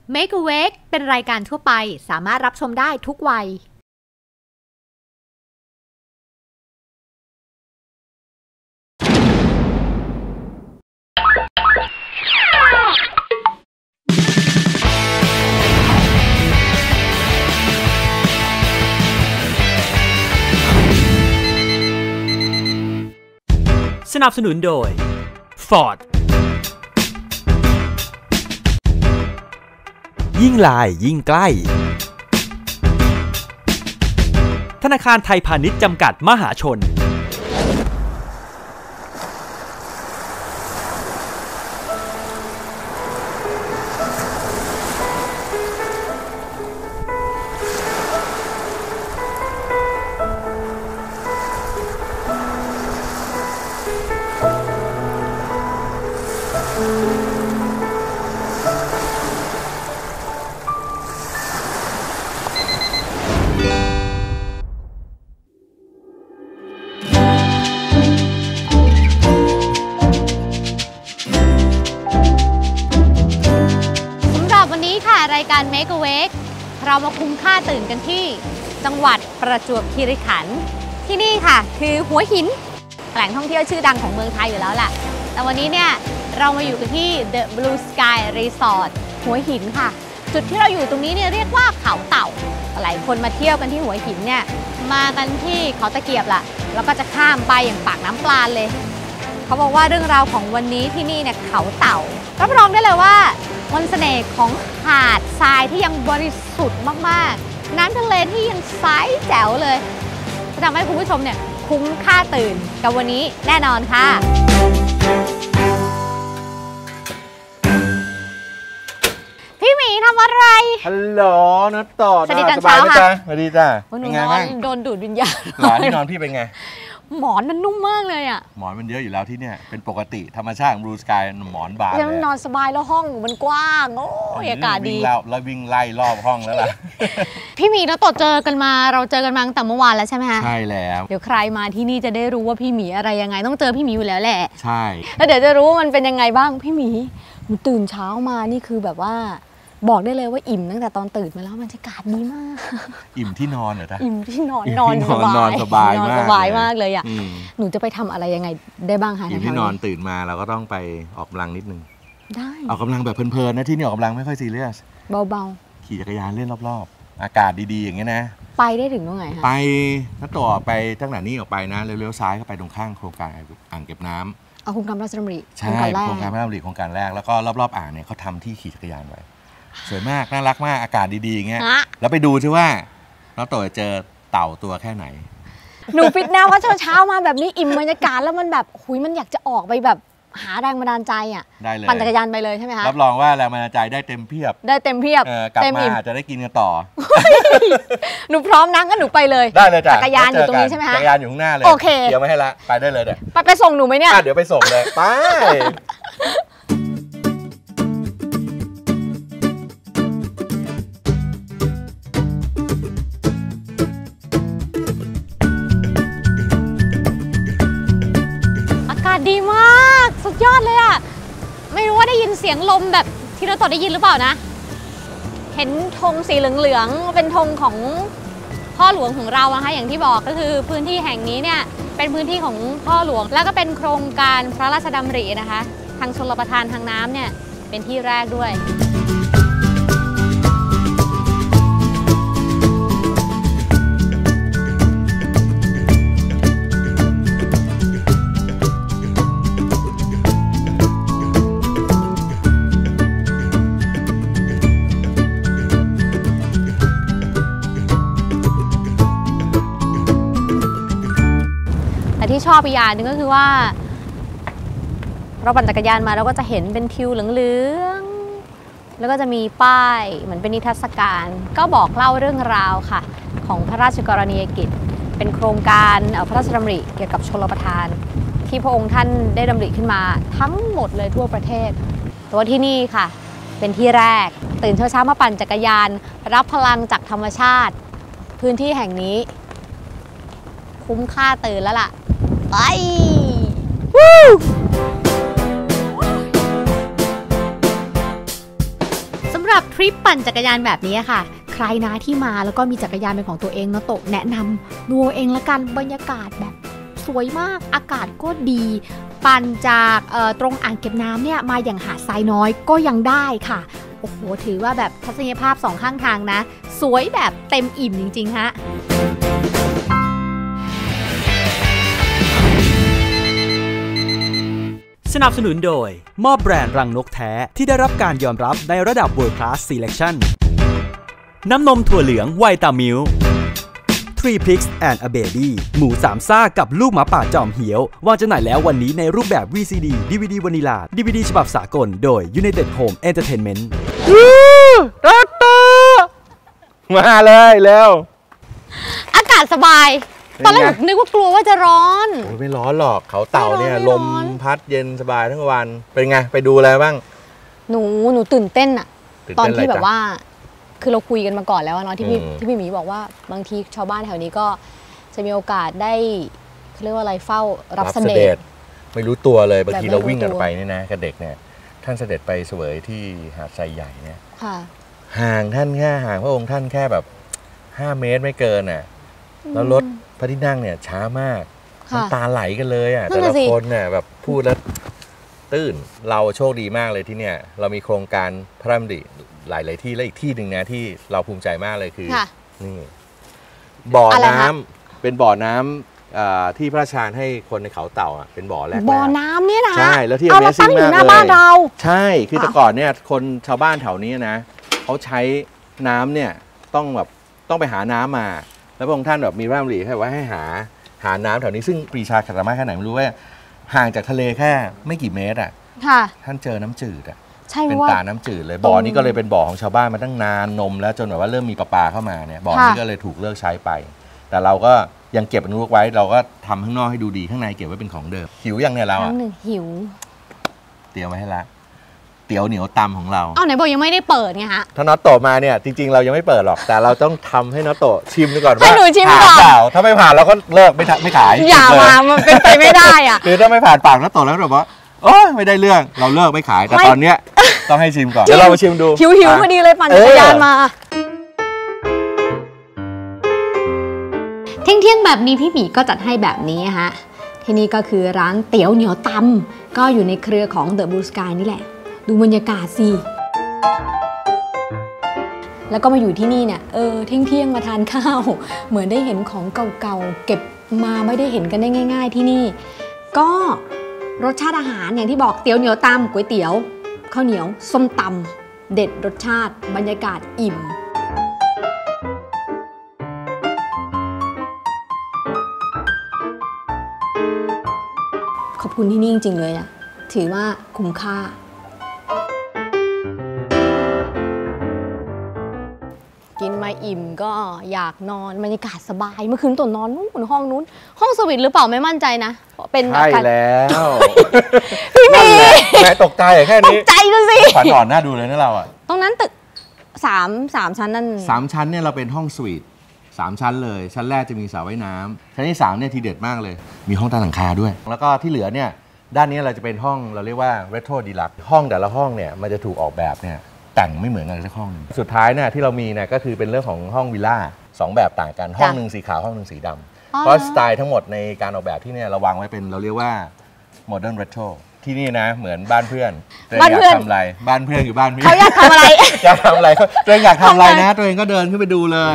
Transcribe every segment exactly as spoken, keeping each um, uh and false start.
Make Awake เป็นรายการทั่วไปสามารถรับชมได้ทุกวัยสนับสนุนโดย Ford ยิ่งลายยิ่งใกล้ธนาคารไทยพาณิชย์จำกัดมหาชนรายการ Make Awake เรามาคุ้มค่าตื่นกันที่จังหวัดประจวบคีรีขันธ์ที่นี่ค่ะคือหัวหินแหล่งท่องเที่ยวชื่อดังของเมืองไทยอยู่แล้วแหละแต่วันนี้เนี่ยเรามาอยู่กันที่ The Blue Sky Resort หัวหินค่ะจุดที่เราอยู่ตรงนี้เนี่ยเรียกว่าเขาเต่าหลายคนมาเที่ยวกันที่หัวหินเนี่ยมากันที่เขาตะเกียบล่ะแล้วก็จะข้ามไปอย่างปากน้ำปลาเลยเขาบอกว่าเรื่องราวของวันนี้ที่นี่เนี่ยเขาเต่ารับรองได้เลยว่ามนต์เสน่ห์ของหาดทรายที่ยังบริสุทธิ์มากๆน้ำทะเลที่ยังใสแจ๋วเลยจะทำให้คุณผู้ชมเนี่ยคุ้มค่าตื่นกับวันนี้แน่นอนค่ะพี่หมีทำอะไรฮัลโหลนัดต่อสวัสดีตอนเช้าค่ะสวัสดีจ้าเป็นไงบ้างโดนดูดวิญญาณหลานที่นอนพี่เป็นไงหมอนมันนุ่มมากเลยอ่ะหมอนมันเยอะอยู่แล้วที่เนี่ยเป็นปกติธรรมชาติของ Blue Sky หมอนบางยังนอนสบายแล้วห้องมันกว้างโอ้ยอากาศดีแล้วแล้ววิ่งไล่รอบห้องแล้วล่ะพี่หมีเราต่อเจอกันมาเราเจอกันมาตั้งแต่เมื่อวานแล้วใช่ไหมคะใช่แล้วเดี๋ยวใครมาที่นี่จะได้รู้ว่าพี่หมีอะไรยังไงต้องเจอพี่หมีอยู่แล้วแหละใช่แล้วเดี๋ยวจะรู้ว่ามันเป็นยังไงบ้างพี่หมีหนูตื่นเช้ามานี่คือแบบว่าบอกได้เลยว่าอิ่มตั้งแต่ตอนตื่นมาแล้วบรรยากาศดีมากอิ่มที่นอนเหรอจ๊ะอิ่มที่นอนนอนสบายนอนสบายมากนอนสบายมากเลยอ่ะหนูจะไปทำอะไรยังไงได้บ้างคะอิ่มที่นอนตื่นมาเราก็ต้องไปออกกำลังนิดนึงได้ออกกำลังแบบเพลินๆนะที่นี่ออกกำลังไม่ค่อยซีเรียสเบาๆขี่จักรยานเล่นรอบๆอากาศดีๆอย่างเงี้ยนะไปได้ถึงตรงไหนคะไปถ้าต่อไปตั้งแต่นี้ออกไปนะเลี้ยวๆซ้ายก็ไปตรงข้างโครงการอ่างเก็บน้ำเอาโครงการพระราชดำริใช่โครงการพระราชดำริโครงการแรกแล้วก็รอบๆอ่างเนี่ยเขาทำที่ขี่จักรยานไว้สวยมากน่ารักมากอากาศดีๆอย่างเงี้ยแล้วไปดูซิว่าน้องโตจะเจอเต่าตัวแค่ไหนหนูฟิตนะว่าเช้าๆมาแบบนี้อิ่มบรรยากาศแล้วมันแบบหุยมันอยากจะออกไปแบบหาแรงบันดาลใจอ่ะได้เลยปั่นจักรยานไปเลยใช่ไหมคะรับรองว่าแรงบันดาลใจได้เต็มเพียบได้เต็มเพียบกลับมาอาจจะได้กินกันต่อหนูพร้อมนั่งก็หนูไปเลยได้เลยจ้ะจักรยานอยู่ตรงนี้ใช่ไหมคะจักรยานอยู่ข้างหน้าเลยโอเคเดี๋ยวไม่ให้ละไปได้เลยเดี๋ยวไปไปส่งหนูไหมเนี่ยเดี๋ยวไปส่งเลยไปดีมากสุดยอดเลยอ่ะไม่รู้ว่าได้ยินเสียงลมแบบที่เราต่อได้ยินหรือเปล่านะเห็นธงสีเหลืองๆเป็นธงของพ่อหลวงของเรานะคะอย่างที่บอกก็คือพื้นที่แห่งนี้เนี่ยเป็นพื้นที่ของพ่อหลวงแล้วก็เป็นโครงการพระราชดำรินะคะทางชลประทานทางน้ำเนี่ยเป็นที่แรกด้วยที่ชอบอีกอย่างหนึ่งก็คือว่าเราปั่นจักรยานมาเราก็จะเห็นเป็นทิวเหลืองๆแล้วก็จะมีป้ายเหมือนเป็นนิทรรศการก็บอกเล่าเรื่องราวค่ะของพระราชกรณียกิจเป็นโครงการพระราชดำริเกี่ยวกับชลประทานที่พระองค์ท่านได้ดำริขึ้นมาทั้งหมดเลยทั่วประเทศแต่ว่าที่นี่ค่ะเป็นที่แรกตื่นเช้าๆมาปั่นจักรยานรับพลังจากธรรมชาติพื้นที่แห่งนี้คุ้มค่าตื่นแล้วล่ะไปวู้สำหรับทริปปั่นจักรยานแบบนี้ค่ะใครนะที่มาแล้วก็มีจักรยานเป็นของตัวเองนะโตแนะนำดูเองละกันบรรยากาศแบบสวยมากอากาศก็ดีปั่นจากตรงอ่างเก็บน้ำเนี่ยมาอย่างหาดทรายน้อยก็ยังได้ค่ะโอ้โหถือว่าแบบทัศนียภาพสองข้างทางนะสวยแบบเต็มอิ่มจริงๆฮะสนับสนุนโดยมอบแบรนด์รังนกแท้ที่ได้รับการยอมรับในระดับ World Class Selection น้ำนมถั่วเหลืองไวตามิล Three Pigs and a Baby หมูสามซ่ากับลูกหมาป่าจอมเหี่ยววางจำหน่ายแล้ววันนี้ในรูปแบบ วี ซี ดี ดี วี ดี วานิลา ดี วี ดี ฉบับสากลโดย United Home Entertainment รัตเตอร์มาเลยเร็วอากาศสบายตอนแรกนึกว่ากลัวว่าจะร้อนโอ้ยไม่ร้อนหรอกเขาเต่าเนี่ยลมพัดเย็นสบายทั้งวันเป็นไงไปดูอะไรบ้างหนูหนูตื่นเต้นอะตอนที่แบบว่าคือเราคุยกันมาก่อนแล้วเนาะที่พี่ที่พี่หมีบอกว่าบางทีชาวบ้านแถวนี้ก็จะมีโอกาสได้เขาเรียกว่าอะไรเฝ้ารับเสด็จไม่รู้ตัวเลยบางทีเราวิ่งกันไปนี่นะกับเด็กเนี่ยท่านเสด็จไปเสวยที่หาดทรายใหญ่เนี่ยห่างท่านแค่ห่างพระองค์ท่านแค่แบบห้าเมตรไม่เกินอ่ะแล้วรถพระที่นั่งเนี่ยช้ามากน้ำตาไหลกันเลยอ่ะแต่ละคนเนี่ยแบบพูดแล้วตื้นเราโชคดีมากเลยที่เนี่ยเรามีโครงการพระราชดำริหลายๆที่และอีกที่หนึ่งนะที่เราภูมิใจมากเลยคือนี่บ่อน้ำเป็นบ่อน้ำที่พระราชทานให้คนในเขาเต่าอ่ะเป็นบ่อแรกบ่อน้ำเนี่ยนะใช่แล้วที่เอามาตั้งอยู่หน้าบ้านเราใช่คือแต่ก่อนเนี่ยคนชาวบ้านแถวนี้นะเขาใช้น้ำเนี่ยต้องแบบต้องไปหาน้ำมาแล้วพระองค์ท่านแบบมีพระราชดำริให้ว่าให้หาหาน้ำแถวนี้ซึ่งปรีชาขัดสามารถแค่ไหนไม่รู้ว่าห่างจากทะเลแค่ไม่กี่เมตรอ่ะท่านเจอน้ำจืดอ่ะเป็นตาน้ำจืดเลยบ่อนี้ก็เลยเป็นบ่อของชาวบ้านมาตั้งนานนมแล้วจนแบบว่าเริ่มมีประปาเข้ามาเนี่ยบ่อนี้ก็เลยถูกเลิกใช้ไปแต่เราก็ยังเก็บอนุรักษ์ไว้เราก็ทำข้างนอกให้ดูดีข้างในเก็บไว้เป็นของเดิมหิวยังเนี่ยเราอ่ะหิวเตรียมไว้ให้ละเตี๋ยวเหนียวตำของเราอ้าวไหนบอกยังไม่ได้เปิดไงฮะถ้าน็อตโตมาเนี่ยจริงๆเรายังไม่เปิดหรอกแต่เราต้องทำให้น็อตโตชิมดูก่อนว่าให้หนูชิมก่อนถ้าไม่ผ่านเราก็เลิกไม่ไม่ขายอย่ามามันเป็นไปไม่ได้อ่ะคือถ้าไม่ผ่านปากน็อตโตแล้วแบบว่าโอ้ไม่ได้เรื่องเราเลิกไม่ขายแต่ตอนเนี้ยต้องให้ชิมก่อนเดี๋ยวเรามาชิมดูหิวหิวพอดีเลยปั่นจักรยานมาเที่ยงๆแบบนี้พี่หมีก็จัดให้แบบนี้ฮะที่นี่ก็คือร้านเตี๋ยวเหนียวตำก็อยู่ในเครือของ The Blue Sky นี่แหละดูบรรยากาศสิแล้วก็มาอยู่ที่นี่เนี่ยเออเที่ยงๆมาทานข้าวเหมือนได้เห็นของเก่าๆเก็บมาไม่ได้เห็นกันได้ง่ายๆที่นี่ก็รสชาติอาหารอย่างที่บอกเตี๋ยวเหนียวตำก๋วยเตี๋ยวข้าวเหนียวส้มตำเด็ดรสชาติบรรยากาศอิ่มขอบคุณที่นี่จริงๆเลยอะถือว่าคุ้มค่ากินมาอิ่มก็อยากนอนบรรยากาศสบายเมื่อคืนตัวนอนนู้นห้องนู้นห้องสวีทหรือเปล่าไม่มั่นใจนะเป็นใช่แล้วพี่เมย์แม่ตกใจแค่นี้ตกใจดูสิขวัญอ่อนน่าดูเลยนะเราอะตรงนั้นตึกสามสามชั้นนั่นสามชั้นเนี่ยเราเป็นห้องสวีทสามชั้นเลยชั้นแรกจะมีสระว่ายน้ำชั้นที่สามเนี่ยทีเด็ดมากเลยมีห้องใต้หลังคาด้วยแล้วก็ที่เหลือเนี่ยด้านนี้เราจะเป็นห้องเราเรียกว่าเรโทรดีลักซ์ห้องแต่ละห้องเนี่ยมันจะถูกออกแบบเนี่ยแต่งไม่เหมือนกันสักห้องสุดท้ายเนี่ยที่เรามีเนี่ยก็คือเป็นเรื่องของห้องวิลล่าสองแบบต่างกันห้องหนึ่งสีขาวห้องหนึ่งสีดำเพราะสไตล์ทั้งหมดในการออกแบบที่เนี่ยเราวางไว้เป็นเราเรียกว่าโมเดิร์นเรโทรที่นี่นะเหมือนบ้านเพื่อนบ้านเพื่อนทำอะไรบ้านเพื่อนอยู่บ้านพี่เขาอยากทำอะไรอยากทำอะไรตัวเองอยากทำอะไรนะตัวเองก็เดินขึ้นไปดูเลย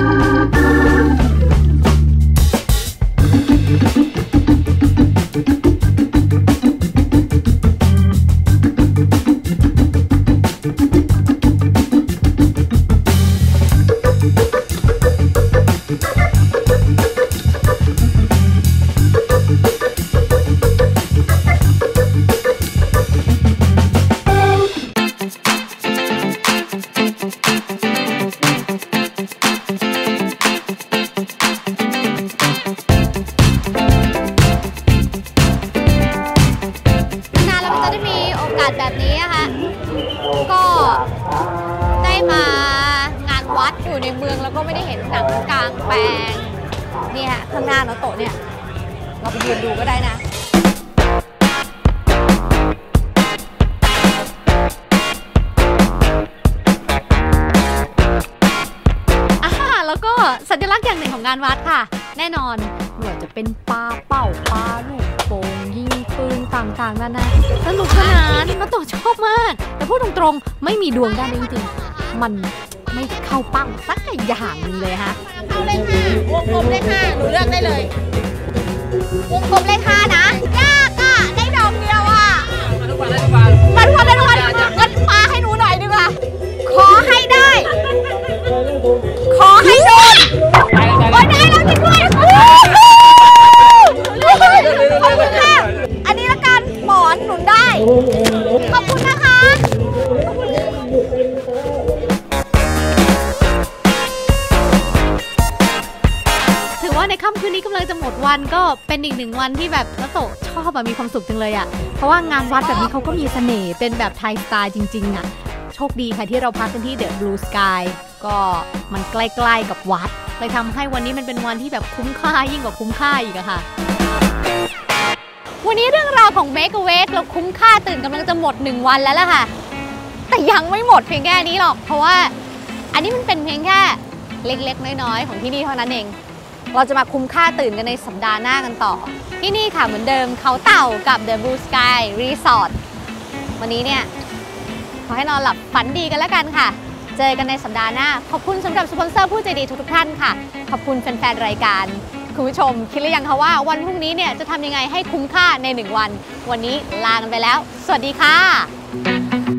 แบบนี้นะคะก็ได้มางานวัดอยู่ในเมืองแล้วก็ไม่ได้เห็นหนังกลางแปลงนี่ฮะข้างหน้าโต๊ะเนี่ยเราไปยืนดูก็ได้นะสัญลักษณ์อย่างหนึ่งของงานวัดค่ะแน่นอนไม่ว่าจะเป็นปลาเป่าปลาลูกโป่งยิงปืนต่างๆนานาสนุกสนานแล้วต่อชอบมากแต่พูดตรงๆไม่มีดวงด้านนี้จริงๆมันไม่เข้าปั้งสักอย่างนึงเลยฮะเอาเลยค่ะวงกลมเลยค่ะหนูเลือกได้เลยวงกลมเลยค่ะนะยากอ่ะได้ดอกเดียวอ่ะมาทุกวันได้ทุกวันมาทุกวันได้ทุกวันงั้นปาให้หนูหน่อยดีกว่าขอให้ได้ขอให้โดนโอ้ยได้แล้วจริงด้วยขอบคุณค่ะอันนี้ละกันหมอนหนุนได้ขอบคุณนะคะถือว่าในค่ำคืนนี้กำลังจะหมดวันก็เป็นอีกหนึ่งวันที่แบบน้าโตชอบอะมีความสุขจังเลยอะเพราะว่างานวัดแบบนี้เขาก็มีเสน่ห์เป็นแบบไทยสไตล์จริงๆอะโชคดีค่ะที่เราพักกันที่เดอะบลูสกายก็มันใกล้ๆกับวัดเลยทำให้วันนี้มันเป็นวันที่แบบคุ้มค่ายิ่งกว่าคุ้มค่าอีกอะค่ะวันนี้เรื่องราวของ Make Awake เราคุ้มค่าตื่นกำลังจะหมดหนึ่งวันแล้วล่ะค่ะแต่ยังไม่หมดเพียงแค่นี้หรอกเพราะว่าอันนี้มันเป็นเพียงแค่เล็กๆน้อยๆของที่นี่เท่านั้นเองเราจะมาคุ้มค่าตื่นกันในสัปดาห์หน้ากันต่อที่นี่ค่ะเหมือนเดิมเขาเต่ากับ The Blue Sky Resort วันนี้เนี่ยขอให้นอนหลับฝันดีกันแล้วกันค่ะเจอกันในสัปดาห์หน้าขอบคุณสำหรับสปอนเซอร์ผู้ใจดีทุกๆท่านค่ะขอบคุณแฟนๆรายการคุณผู้ชมคิดหรือยังคะว่าวันพรุ่งนี้เนี่ยจะทำยังไงให้คุ้มค่าในหนึ่งวันวันนี้ลากันไปแล้วสวัสดีค่ะ